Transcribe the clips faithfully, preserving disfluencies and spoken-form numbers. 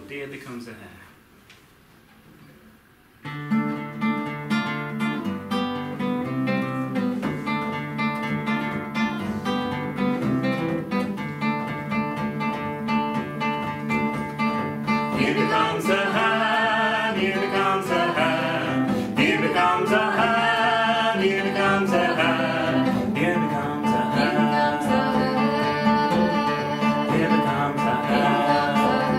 Deer Becomes the Hare. Here becomes a hare, here becomes a hare, here becomes a hare, here becomes a hare, here becomes a hare, here becomes a hare,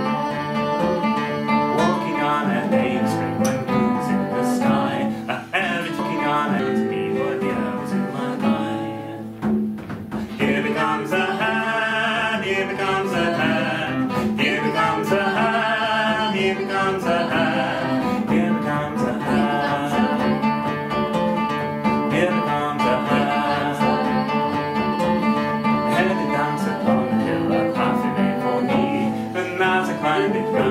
walking on a main street when moon's in the sky, a hare is walking on it to me what the arrows in my eye. Here becomes a hare, here becomes a hare, here becomes a hare. Here becomes a hare, here becomes a hare, here becomes a hare. Headed down upon the hill, a path made for me, and as I climbed it round.